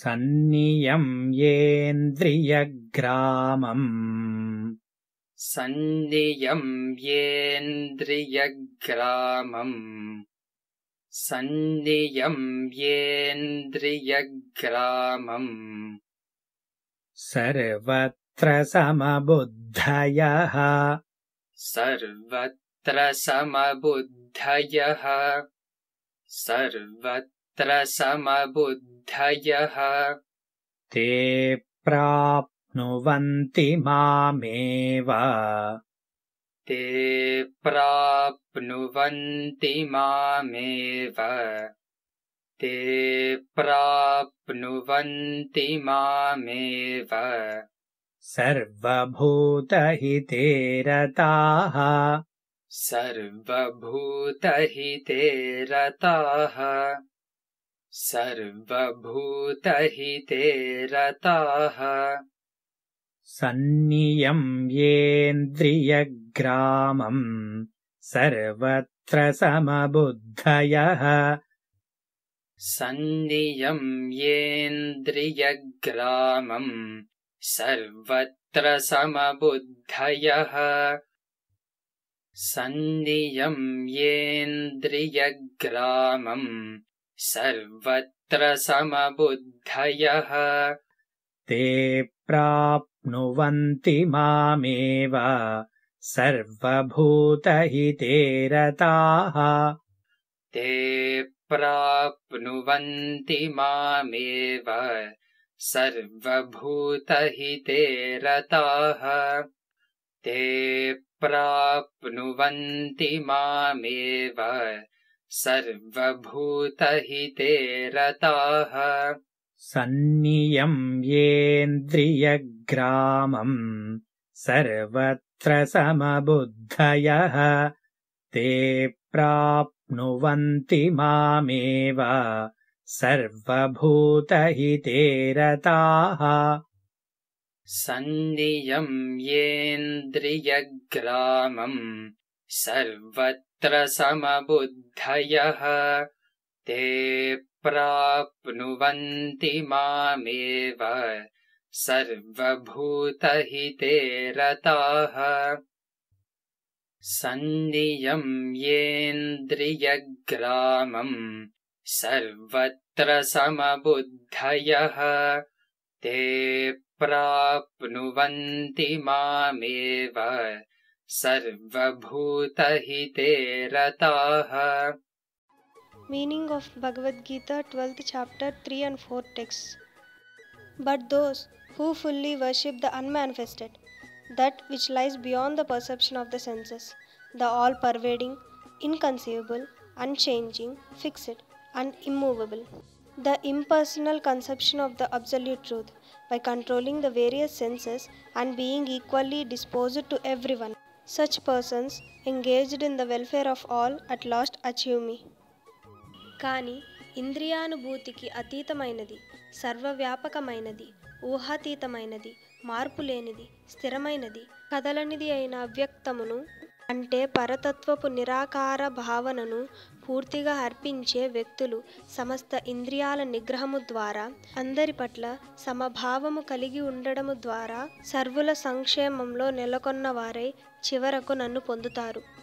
सन्नियम्येन्द्रियग्रामम् सन्नियम्येन्द्रियग्रामम् सन्नियम्येन्द्रियग्रामम् सर्वत्र समबुद्धयः सर्वत्र समबुद्धयः सर्वत्र समबुद्धयः ते प्राप्नुवन्ति मामेव ते प्राप्नुवन्ति मामेव ते प्राप्नुवन्ति मामेव सर्वभूतहिते रताः सर्वभूतहिते रताः सर्वभूतहिते रताः सन्नियम्येन्द्रियग्रामम् सर्वत्र समबुद्धयः सन्नियम्येन्द्रियग्रामम् सर्वत्र समबुद्धयः सन्नियम्येन्द्रियग्रामम् सर्वत्र समबुद्धयः ते प्राप्नुवन्ति मामेव सर्वभूतहिते रताः ते प्राप्नुवन्ति मामेव सर्वभूतहिते रताः ते प्राप्नुवन्ति मामेव सर्वभूतहिते रताः सन्नियम्येन्द्रियग्रामम् सर्वत्र समबुद्धयः ते प्राप्नुवन्ति मामेव सर्वभूतहिते रताः सन्नियम्येन्द्रियग्रामम् सर्वत्र समबुद्धयः ते प्राप्नुवन्ति मामेव सर्वभूतहिते रताः सन्नियम्येन्द्रियग्रामम् सर्वत्र समबुद्धयः ते प्राप्नुवन्ति मामेव सर्वभूतहिते रताः. Meaning of Bhagavad Gita 12th chapter 3 and 4 texts. But those who fully worship the unmanifested, that which lies beyond the perception of the senses, the all-pervading, inconceivable, unchanging, fixed, and immovable, the impersonal conception of the absolute truth, by controlling the various senses and being equally disposed to everyone, such persons engaged in the welfare of all at last achieve me. కానీ ఇంద్రియానుభూతికి అతీతమైనది, సర్వవ్యాపకమైనది, ఊహాతీతమైనది, మార్పులేనిది, స్థిరమైనది, కదలనిది అయిన అవ్యక్తమును అంటే పరతత్వపు నిరాకార భావనను పూర్తిగా అర్పించే వ్యక్తులు సమస్త ఇంద్రియాల నిగ్రహము ద్వారా అందరి పట్ల సమభావము కలిగి ఉండడము ద్వారా సర్వుల సంక్షేమంలో నెలకొన్న వారై చివరకు నన్ను పొందుతారు.